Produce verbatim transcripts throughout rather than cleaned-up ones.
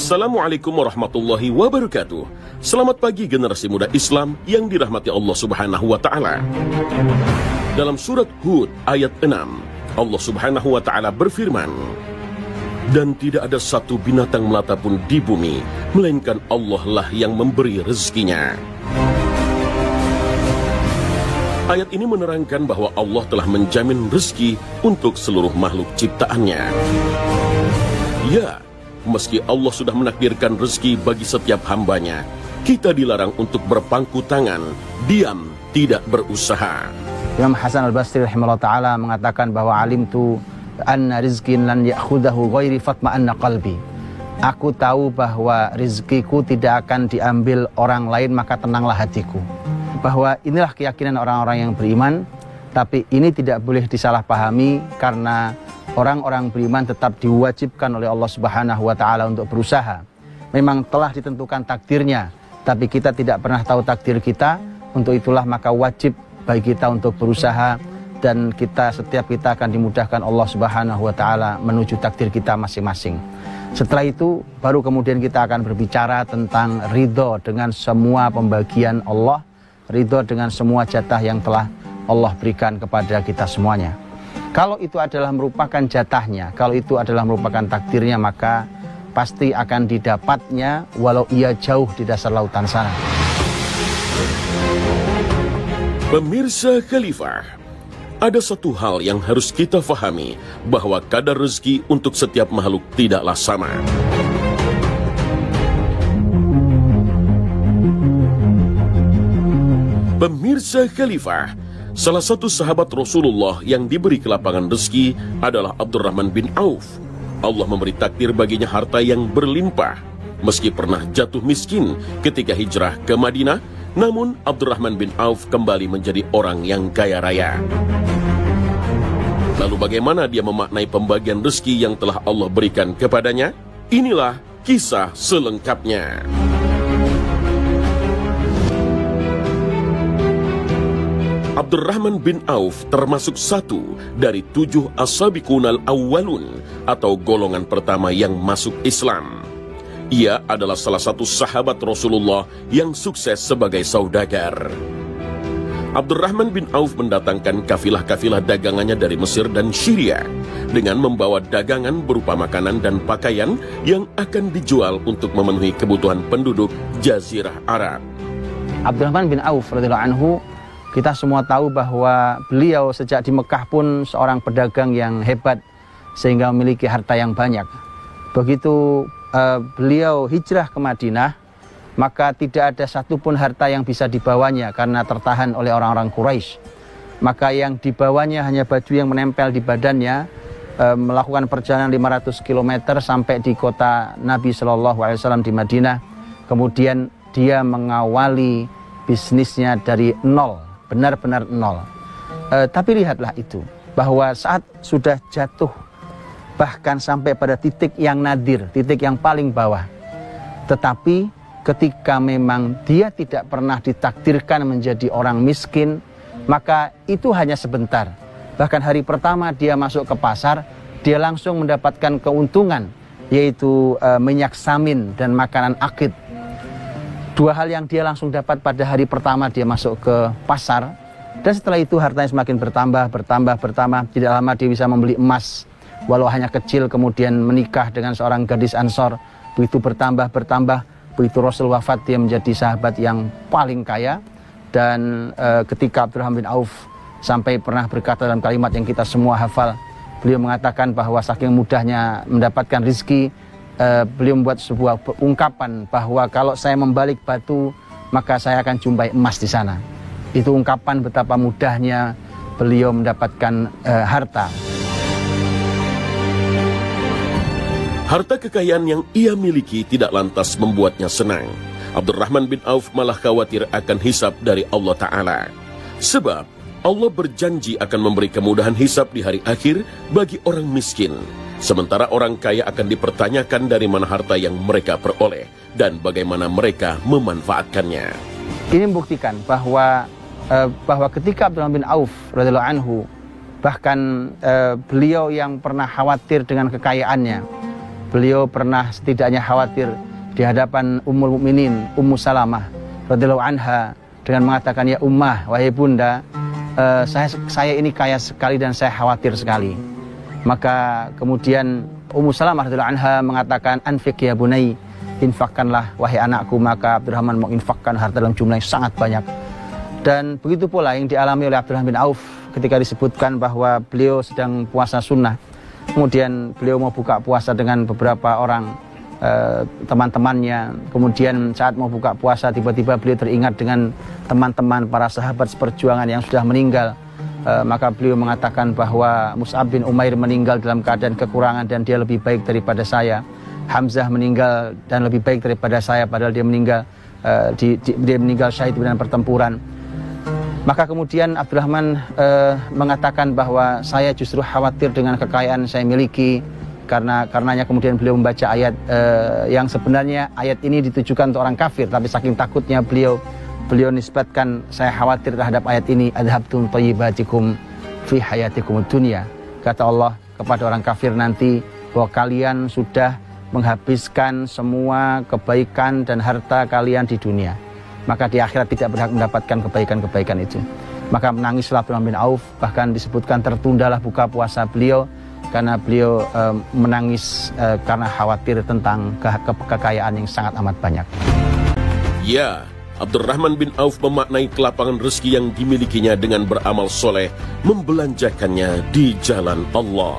Assalamualaikum warahmatullahi wabarakatuh. Selamat pagi generasi muda Islam yang dirahmati Allah Subhanahu wa Ta'ala. Dalam surat Hud ayat enam, Allah Subhanahu wa Ta'ala berfirman, "Dan tidak ada satu binatang melata pun di bumi, melainkan Allah lah yang memberi rezekinya." Ayat ini menerangkan bahwa Allah telah menjamin rezeki untuk seluruh makhluk ciptaannya. Ya, meski Allah sudah menakdirkan rezeki bagi setiap hambanya, kita dilarang untuk berpangku tangan, diam, tidak berusaha. Imam Hasan Al-Basri rahimahullah ta'ala mengatakan bahwa alimtu anna rizkin lan ya'khudahu ghairi fatma'anna qalbi. Aku tahu bahwa rizkiku tidak akan diambil orang lain, maka tenanglah hatiku. Bahwa inilah keyakinan orang-orang yang beriman, tapi ini tidak boleh disalahpahami karena orang-orang beriman tetap diwajibkan oleh Allah Subhanahu wa Ta'ala untuk berusaha. Memang telah ditentukan takdirnya, tapi kita tidak pernah tahu takdir kita. Untuk itulah maka wajib bagi kita untuk berusaha, dan kita setiap kita akan dimudahkan Allah Subhanahu wa Ta'ala menuju takdir kita masing-masing. Setelah itu baru kemudian kita akan berbicara tentang ridho dengan semua pembagian Allah, ridho dengan semua jatah yang telah Allah berikan kepada kita semuanya. Kalau itu adalah merupakan jatahnya, kalau itu adalah merupakan takdirnya, maka pasti akan didapatnya walau ia jauh di dasar lautan sana. Pemirsa Khalifah, ada satu hal yang harus kita fahami, bahwa kadar rezeki untuk setiap makhluk tidaklah sama. Pemirsa Khalifah, salah satu sahabat Rasulullah yang diberi kelapangan rezeki adalah Abdurrahman bin Auf. Allah memberi takdir baginya harta yang berlimpah. Meski pernah jatuh miskin ketika hijrah ke Madinah, namun Abdurrahman bin Auf kembali menjadi orang yang kaya raya. Lalu bagaimana dia memaknai pembagian rezeki yang telah Allah berikan kepadanya? Inilah kisah selengkapnya. Abdurrahman bin Auf termasuk satu dari tujuh as-sabiqunal awwalun atau golongan pertama yang masuk Islam. Ia adalah salah satu sahabat Rasulullah yang sukses sebagai saudagar. Abdurrahman bin Auf mendatangkan kafilah-kafilah dagangannya dari Mesir dan Syria dengan membawa dagangan berupa makanan dan pakaian yang akan dijual untuk memenuhi kebutuhan penduduk Jazirah Arab. Abdurrahman bin Auf radhiyallahu anhu, kita semua tahu bahwa beliau sejak di Mekah pun seorang pedagang yang hebat sehingga memiliki harta yang banyak. Begitu uh, beliau hijrah ke Madinah, maka tidak ada satupun harta yang bisa dibawanya karena tertahan oleh orang-orang Quraisy. Maka yang dibawanya hanya baju yang menempel di badannya, uh, melakukan perjalanan lima ratus kilometer sampai di kota Nabi Shallallahu Alaihi Wasallam di Madinah. Kemudian dia mengawali bisnisnya dari nol. Benar-benar nol. E, tapi lihatlah itu, bahwa saat sudah jatuh, bahkan sampai pada titik yang nadir, titik yang paling bawah, tetapi ketika memang dia tidak pernah ditakdirkan menjadi orang miskin, maka itu hanya sebentar. Bahkan hari pertama dia masuk ke pasar, dia langsung mendapatkan keuntungan, yaitu e, minyak samin dan makanan akid. Dua hal yang dia langsung dapat pada hari pertama dia masuk ke pasar. Dan setelah itu hartanya semakin bertambah, bertambah, bertambah. Tidak lama dia bisa membeli emas, walau hanya kecil, kemudian menikah dengan seorang gadis Ansor. Begitu bertambah, bertambah. Begitu Rasul wafat, dia menjadi sahabat yang paling kaya. Dan e, ketika Abdurrahman bin Auf sampai pernah berkata dalam kalimat yang kita semua hafal, beliau mengatakan bahwa saking mudahnya mendapatkan rezeki, Uh, beliau membuat sebuah ungkapan bahwa kalau saya membalik batu, maka saya akan jumpai emas di sana. Itu ungkapan betapa mudahnya beliau mendapatkan uh, harta. Harta kekayaan yang ia miliki tidak lantas membuatnya senang. Abdurrahman bin Auf malah khawatir akan hisab dari Allah Ta'ala. Sebab Allah berjanji akan memberi kemudahan hisab di hari akhir bagi orang miskin. Sementara orang kaya akan dipertanyakan dari mana harta yang mereka peroleh dan bagaimana mereka memanfaatkannya. Ini membuktikan bahwa uh, bahwa ketika Abdurrahman bin Auf radhiyallahu anhu, bahkan uh, beliau yang pernah khawatir dengan kekayaannya, beliau pernah setidaknya khawatir di hadapan Ummul Mukminin Ummu Salamah radhiyallahu anha dengan mengatakan, ya Ummah, wahai bunda, uh, saya saya ini kaya sekali dan saya khawatir sekali. Maka kemudian Ummu Salamah radhiyallahu anha mengatakan, anfiq ya bunai, infakkanlah wahai anakku. Maka Abdurrahman menginfakkan harta dalam jumlah yang sangat banyak. Dan begitu pula yang dialami oleh Abdurrahman bin Auf ketika disebutkan bahwa beliau sedang puasa sunnah. Kemudian beliau mau buka puasa dengan beberapa orang uh, teman-temannya. Kemudian saat mau buka puasa tiba-tiba beliau teringat dengan teman-teman para sahabat seperjuangan yang sudah meninggal. Uh, maka beliau mengatakan bahwa Mus'ab bin Umair meninggal dalam keadaan kekurangan dan dia lebih baik daripada saya. Hamzah meninggal dan lebih baik daripada saya padahal dia meninggal uh, di, di, dia meninggal syahid dalam pertempuran. Maka kemudian Abdurrahman uh, mengatakan bahwa saya justru khawatir dengan kekayaan saya miliki, karena karenanya kemudian beliau membaca ayat uh, yang sebenarnya ayat ini ditujukan untuk orang kafir, tapi saking takutnya beliau beliau nisbatkan, saya khawatir terhadap ayat ini, adhabtum thayyibatikum fi hayatikum dunya. Kata Allah kepada orang kafir nanti bahwa kalian sudah menghabiskan semua kebaikan dan harta kalian di dunia, maka di akhirat tidak berhak mendapatkan kebaikan-kebaikan itu. Maka menangislah Abdurrahman bin Auf, bahkan disebutkan tertundalah buka puasa beliau karena beliau e, menangis e, karena khawatir tentang ke ke kekayaan yang sangat amat banyak. Ya, Abdurrahman bin Auf memaknai kelapangan rezeki yang dimilikinya dengan beramal soleh, membelanjakannya di jalan Allah.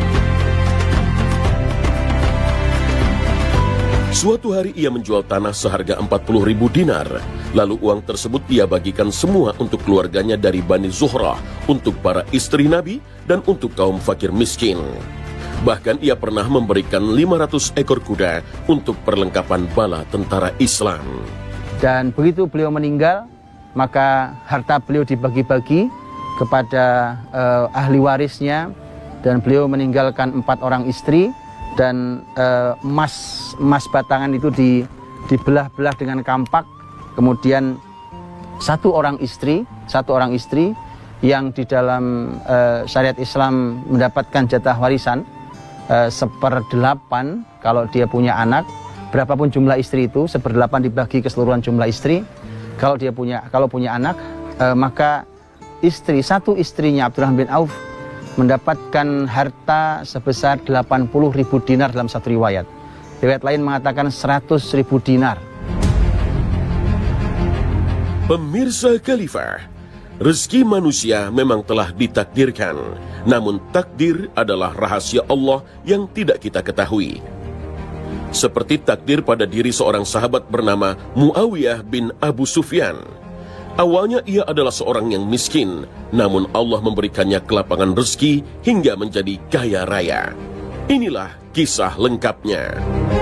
Suatu hari ia menjual tanah seharga empat puluh ribu dinar. Lalu uang tersebut ia bagikan semua untuk keluarganya dari Bani Zuhrah, untuk para istri Nabi, dan untuk kaum fakir miskin. Bahkan ia pernah memberikan lima ratus ekor kuda untuk perlengkapan bala tentara Islam. Dan begitu beliau meninggal, maka harta beliau dibagi-bagi kepada uh, ahli warisnya, dan beliau meninggalkan empat orang istri. Dan uh, emas emas batangan itu di, dibelah-belah dengan kampak. Kemudian satu orang istri satu orang istri yang di dalam uh, syariat Islam mendapatkan jatah warisan uh, seperdelapan kalau dia punya anak. Berapapun jumlah istri itu, seperdelapan dibagi keseluruhan jumlah istri. Kalau dia punya kalau punya anak, uh, maka istri satu istrinya Abdurrahman bin Auf mendapatkan harta sebesar delapan puluh ribu dinar dalam satu riwayat. Riwayat lain mengatakan seratus ribu dinar. Pemirsa Khalifah, rezeki manusia memang telah ditakdirkan, namun takdir adalah rahasia Allah yang tidak kita ketahui. Seperti takdir pada diri seorang sahabat bernama Muawiyah bin Abu Sufyan. Awalnya ia adalah seorang yang miskin, namun Allah memberikannya kelapangan rezeki hingga menjadi kaya raya. Inilah kisah lengkapnya.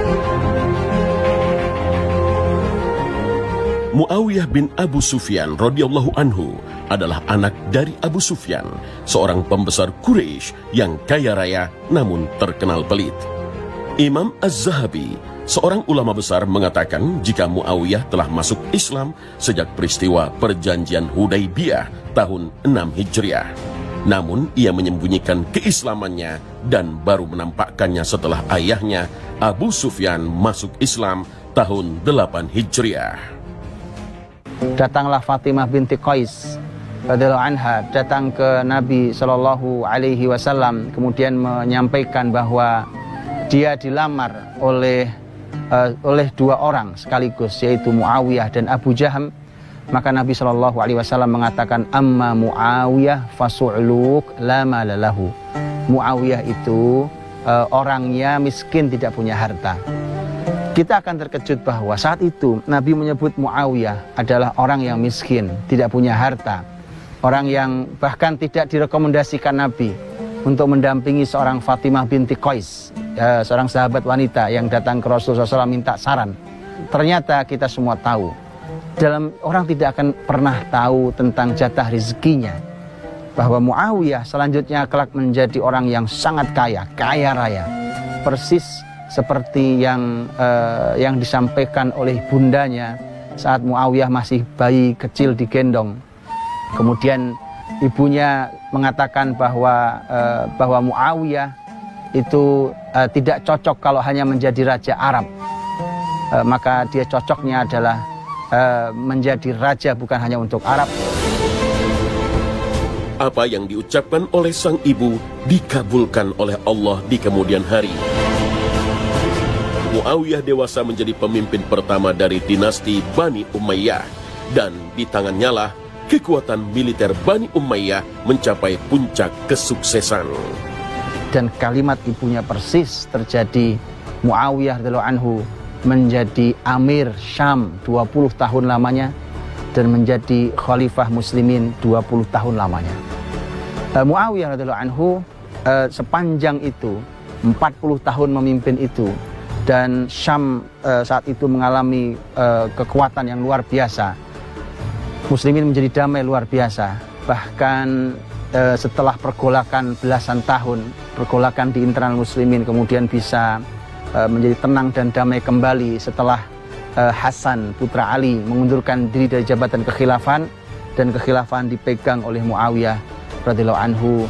Muawiyah bin Abu Sufyan radhiyallahu anhu adalah anak dari Abu Sufyan, seorang pembesar Quraisy yang kaya raya namun terkenal pelit. Imam Az-Zahabi, seorang ulama besar, mengatakan jika Muawiyah telah masuk Islam sejak peristiwa perjanjian Hudaybiyah tahun enam Hijriah. Namun ia menyembunyikan keislamannya dan baru menampakkannya setelah ayahnya Abu Sufyan masuk Islam tahun delapan Hijriah. Datanglah Fatimah binti Qais radhiyallahu anha datang ke Nabi shallallahu alaihi wasallam, kemudian menyampaikan bahwa dia dilamar oleh uh, oleh dua orang sekaligus, yaitu Muawiyah dan Abu Jaham. Maka Nabi shallallahu alaihi wasallam mengatakan, amma Muawiyah fasu'luk la malalahu. Muawiyah itu uh, orangnya miskin, tidak punya harta. Kita akan terkejut bahwa saat itu Nabi menyebut Muawiyah adalah orang yang miskin, tidak punya harta, orang yang bahkan tidak direkomendasikan Nabi untuk mendampingi seorang Fatimah binti Qais, ya, seorang sahabat wanita yang datang ke Rasulullah shallallahu alaihi wasallam minta saran. Ternyata kita semua tahu, dalam orang tidak akan pernah tahu tentang jatah rezekinya, bahwa Muawiyah selanjutnya kelak menjadi orang yang sangat kaya, kaya raya, persis seperti yang uh, yang disampaikan oleh bundanya saat Muawiyah masih bayi kecil digendong. Kemudian ibunya mengatakan bahwa uh, bahwa Muawiyah itu uh, tidak cocok kalau hanya menjadi raja Arab. Uh, maka dia cocoknya adalah uh, menjadi raja bukan hanya untuk Arab. Apa yang diucapkan oleh sang ibu dikabulkan oleh Allah di kemudian hari. Muawiyah dewasa menjadi pemimpin pertama dari dinasti Bani Umayyah, dan di tangannya lah kekuatan militer Bani Umayyah mencapai puncak kesuksesan. Dan kalimat ibunya persis terjadi. Muawiyah radhiyallahu anhu menjadi Amir Syam dua puluh tahun lamanya dan menjadi Khalifah Muslimin dua puluh tahun lamanya. Uh, Muawiyah radhiyallahu anhu uh, sepanjang itu empat puluh tahun memimpin itu, dan Syam uh, saat itu mengalami uh, kekuatan yang luar biasa. Muslimin menjadi damai luar biasa. Bahkan uh, setelah pergolakan belasan tahun, pergolakan di internal Muslimin kemudian bisa uh, menjadi tenang dan damai kembali setelah uh, Hasan putra Ali mengundurkan diri dari jabatan kekhilafan, dan kekhilafan dipegang oleh Muawiyah radhiyallahu anhu.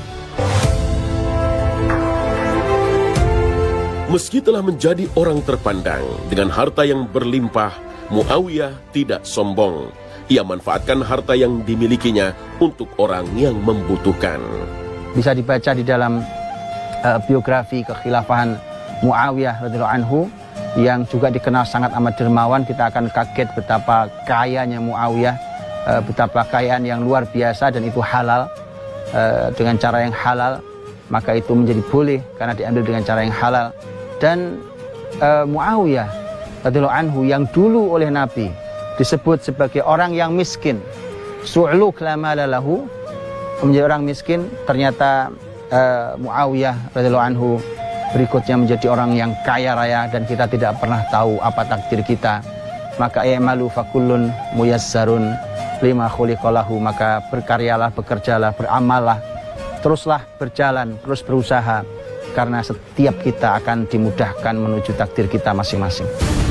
Meski telah menjadi orang terpandang dengan harta yang berlimpah, Muawiyah tidak sombong. Ia manfaatkan harta yang dimilikinya untuk orang yang membutuhkan. Bisa dibaca di dalam uh, biografi kekhilafahan Muawiyah radhiyallahu anhu yang juga dikenal sangat amat dermawan. Kita akan kaget betapa kayanya Muawiyah, uh, betapa kekayaan yang luar biasa, dan itu halal, uh, dengan cara yang halal, maka itu menjadi boleh karena diambil dengan cara yang halal. Dan uh, Muawiyah radhiyallahu anhu yang dulu oleh Nabi disebut sebagai orang yang miskin, su'luk la mala lahu, menjadi orang miskin, ternyata uh, Muawiyah radhiyallahu anhu berikutnya menjadi orang yang kaya raya, dan kita tidak pernah tahu apa takdir kita. Maka i'malu fakullun muyassarun lima khuliqalahu, maka berkaryalah, bekerjalah, beramallah, teruslah berjalan, terus berusaha, karena setiap kita akan dimudahkan menuju takdir kita masing-masing.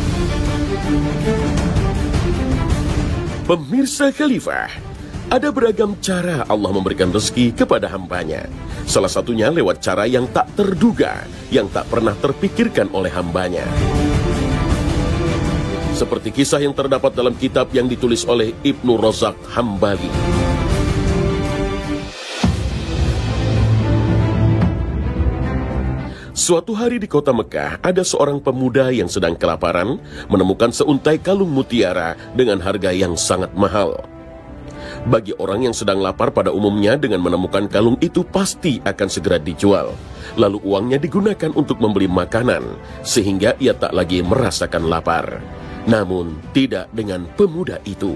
Pemirsa Khalifah, ada beragam cara Allah memberikan rezeki kepada hambanya. Salah satunya lewat cara yang tak terduga, yang tak pernah terpikirkan oleh hambanya. Seperti kisah yang terdapat dalam kitab yang ditulis oleh Ibnu Razak Hambali. Suatu hari di kota Mekah, ada seorang pemuda yang sedang kelaparan menemukan seuntai kalung mutiara dengan harga yang sangat mahal. Bagi orang yang sedang lapar pada umumnya, dengan menemukan kalung itu pasti akan segera dijual. Lalu uangnya digunakan untuk membeli makanan, sehingga ia tak lagi merasakan lapar. Namun tidak dengan pemuda itu.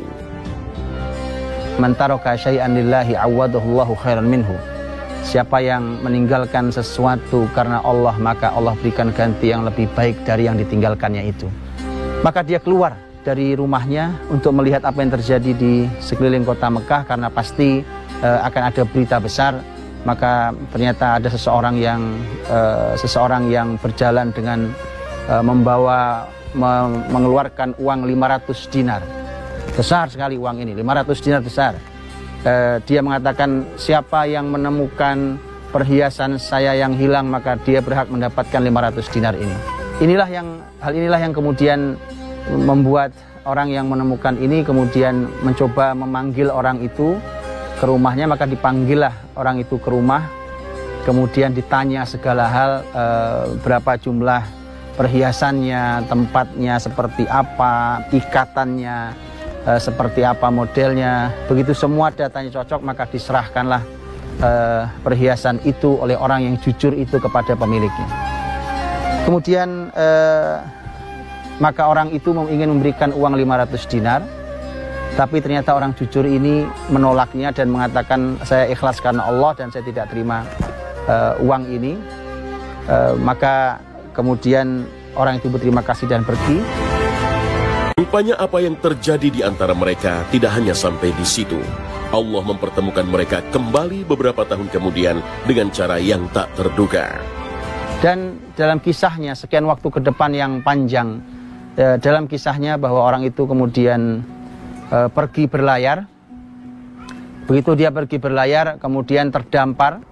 Man taraka syai'an lillahi awwadahullahu khairan minhu. Siapa yang meninggalkan sesuatu karena Allah, maka Allah berikan ganti yang lebih baik dari yang ditinggalkannya itu. Maka dia keluar dari rumahnya untuk melihat apa yang terjadi di sekeliling kota Mekah, karena pasti uh, akan ada berita besar. Maka ternyata ada seseorang yang uh, seseorang yang berjalan dengan uh, membawa me mengeluarkan uang lima ratus dinar. Besar sekali uang ini, lima ratus dinar besar. Uh, dia mengatakan, siapa yang menemukan perhiasan saya yang hilang, maka dia berhak mendapatkan lima ratus dinar ini. Inilah yang hal inilah yang kemudian membuat orang yang menemukan ini kemudian mencoba memanggil orang itu ke rumahnya. Maka dipanggillah orang itu ke rumah, kemudian ditanya segala hal, uh, berapa jumlah perhiasannya, tempatnya seperti apa, ikatannya Uh, seperti apa modelnya. Begitu semua datanya cocok, maka diserahkanlah uh, perhiasan itu oleh orang yang jujur itu kepada pemiliknya. Kemudian uh, maka orang itu ingin memberikan uang lima ratus dinar, tapi ternyata orang jujur ini menolaknya dan mengatakan, saya ikhlas karena Allah dan saya tidak terima uh, uang ini. Uh, maka kemudian orang itu berterima kasih dan pergi. Rupanya apa yang terjadi di antara mereka tidak hanya sampai di situ. Allah mempertemukan mereka kembali beberapa tahun kemudian dengan cara yang tak terduga. Dan dalam kisahnya, sekian waktu ke depan yang panjang, eh, dalam kisahnya bahwa orang itu kemudian eh, pergi berlayar. Begitu dia pergi berlayar, kemudian terdampar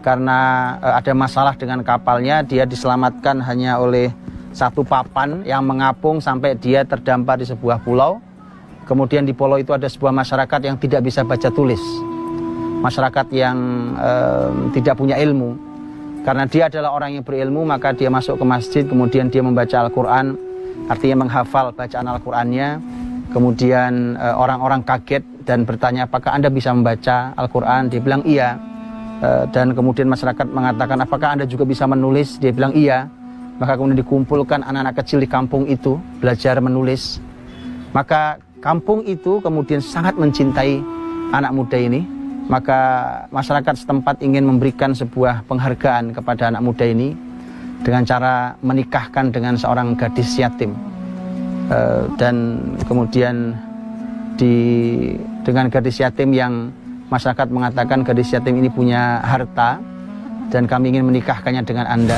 karena uh, ada masalah dengan kapalnya, dia diselamatkan hanya oleh satu papan yang mengapung sampai dia terdampar di sebuah pulau. Kemudian di pulau itu ada sebuah masyarakat yang tidak bisa baca tulis, masyarakat yang uh, tidak punya ilmu. Karena dia adalah orang yang berilmu, maka dia masuk ke masjid, kemudian dia membaca Al-Quran, artinya menghafal bacaan Al-Qurannya. Kemudian orang-orang uh, kaget dan bertanya, apakah Anda bisa membaca Al-Quran? Dia bilang iya. Uh, dan kemudian masyarakat mengatakan, apakah Anda juga bisa menulis? Dia bilang iya. Maka kemudian dikumpulkan anak-anak kecil di kampung itu, belajar menulis. Maka kampung itu kemudian sangat mencintai anak muda ini. Maka masyarakat setempat ingin memberikan sebuah penghargaan kepada anak muda ini dengan cara menikahkan dengan seorang gadis yatim. Uh, dan kemudian di, dengan gadis yatim yang masyarakat mengatakan gadis yatim ini punya harta dan kami ingin menikahkannya dengan Anda.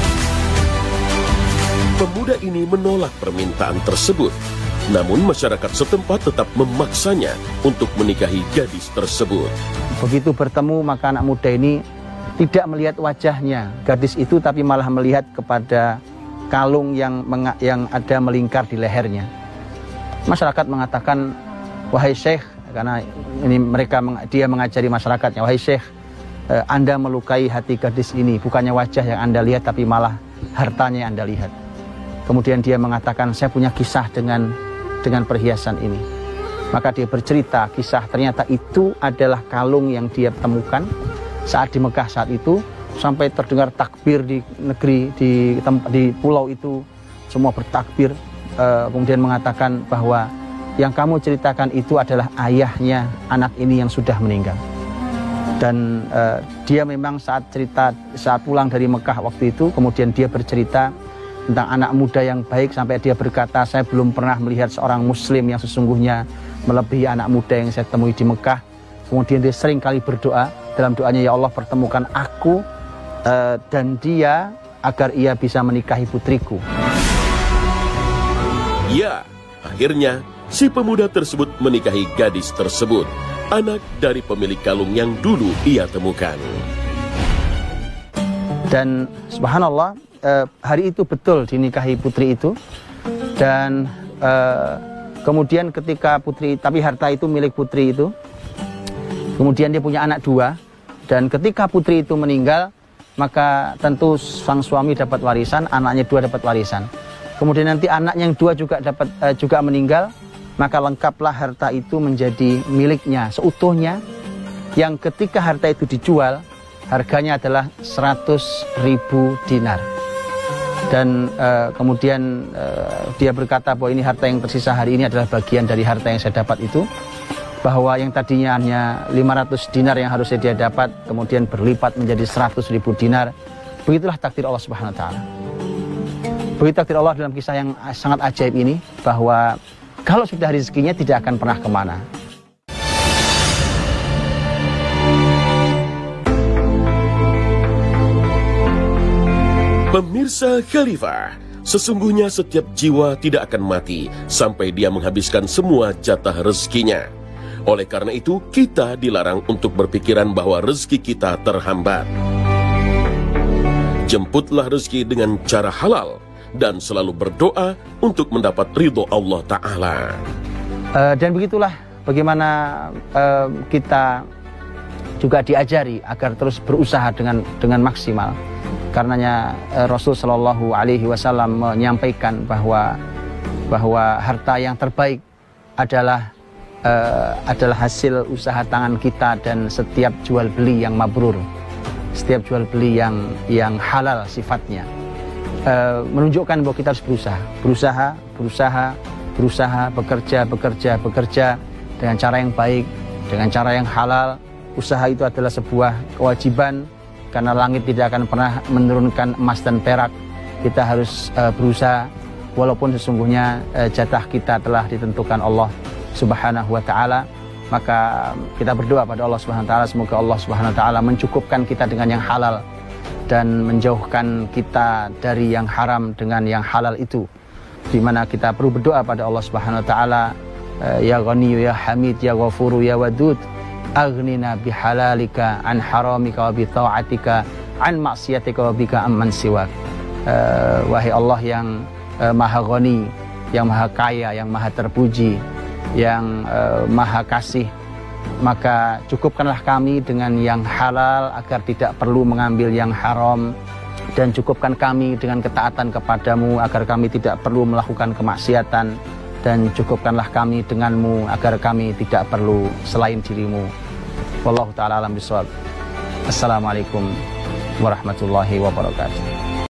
Pemuda ini menolak permintaan tersebut, namun masyarakat setempat tetap memaksanya untuk menikahi gadis tersebut. Begitu bertemu, maka anak muda ini tidak melihat wajahnya gadis itu, tapi malah melihat kepada kalung yang yang ada melingkar di lehernya. Masyarakat mengatakan, wahai Syekh, karena ini mereka dia mengajari masyarakatnya, wahai Syekh, eh, Anda melukai hati gadis ini, bukannya wajah yang Anda lihat, tapi malah hartanya yang Anda lihat. Kemudian dia mengatakan, saya punya kisah dengan dengan perhiasan ini. Maka dia bercerita kisah, ternyata itu adalah kalung yang dia temukan saat di Mekah saat itu, sampai terdengar takbir di negeri, di tempat, di pulau itu, semua bertakbir. Uh, kemudian mengatakan bahwa yang kamu ceritakan itu adalah ayahnya anak ini yang sudah meninggal. Dan uh, dia memang saat cerita, saat pulang dari Mekah waktu itu, kemudian dia bercerita tentang anak muda yang baik, sampai dia berkata, saya belum pernah melihat seorang muslim yang sesungguhnya melebihi anak muda yang saya temui di Mekah. Kemudian dia sering kali berdoa, dalam doanya, ya Allah pertemukan aku uh, dan dia agar ia bisa menikahi putriku. Ya, akhirnya si pemuda tersebut menikahi gadis tersebut, anak dari pemilik kalung yang dulu ia temukan. Dan subhanallah, Uh, hari itu betul dinikahi putri itu. Dan uh, kemudian ketika putri, tapi harta itu milik putri itu. Kemudian dia punya anak dua. Dan ketika putri itu meninggal, maka tentu sang suami dapat warisan, anaknya dua dapat warisan. Kemudian nanti anaknya yang dua juga dapat uh, juga meninggal, maka lengkaplah harta itu menjadi miliknya seutuhnya. Yang ketika harta itu dijual, harganya adalah seratus ribu dinar. Dan uh, kemudian uh, dia berkata bahwa ini harta yang tersisa hari ini adalah bagian dari harta yang saya dapat itu. Bahwa yang tadinya hanya lima ratus dinar yang harusnya dia dapat, kemudian berlipat menjadi seratus ribu dinar. Begitulah takdir Allah Subhanahu Wa Taala. Begitu takdir Allah dalam kisah yang sangat ajaib ini, bahwa kalau sudah rezekinya tidak akan pernah kemana. Pemirsa Khalifah, sesungguhnya setiap jiwa tidak akan mati sampai dia menghabiskan semua jatah rezekinya. Oleh karena itu, kita dilarang untuk berpikiran bahwa rezeki kita terhambat. Jemputlah rezeki dengan cara halal dan selalu berdoa untuk mendapat ridho Allah Ta'ala. Uh, dan begitulah bagaimana uh, kita juga diajari agar terus berusaha dengan dengan maksimal. Karenanya uh, Rasul Shallallahu Alaihi Wasallam menyampaikan bahwa bahwa harta yang terbaik adalah uh, adalah hasil usaha tangan kita, dan setiap jual beli yang mabrur, setiap jual beli yang yang halal sifatnya, uh, menunjukkan bahwa kita harus berusaha, berusaha, berusaha, berusaha, bekerja, bekerja, bekerja dengan cara yang baik, dengan cara yang halal. Usaha itu adalah sebuah kewajiban. Karena langit tidak akan pernah menurunkan emas dan perak. Kita harus uh, berusaha, walaupun sesungguhnya uh, jatah kita telah ditentukan Allah Subhanahu Wa Taala. Maka kita berdoa pada Allah Subhanahu Wa Taala, semoga Allah Subhanahu Wa Taala mencukupkan kita dengan yang halal dan menjauhkan kita dari yang haram dengan yang halal itu. Di mana kita perlu berdoa pada Allah Subhanahu Wa Taala, uh, ya Ghani, ya Hamid, ya Ghafuru, ya Wadud, aghnina bihalalika an haramika wa bi ta'atika an maksiatika wa bika amman siwak. Uh, wahai Allah yang uh, maha ghani, yang maha kaya, yang maha terpuji, yang uh, maha kasih, maka cukupkanlah kami dengan yang halal agar tidak perlu mengambil yang haram, dan cukupkan kami dengan ketaatan kepadamu agar kami tidak perlu melakukan kemaksiatan, dan cukupkanlah kami denganmu agar kami tidak perlu selain dirimu. Wallahu ta'ala alam bishawab. Assalamualaikum warahmatullahi wabarakatuh.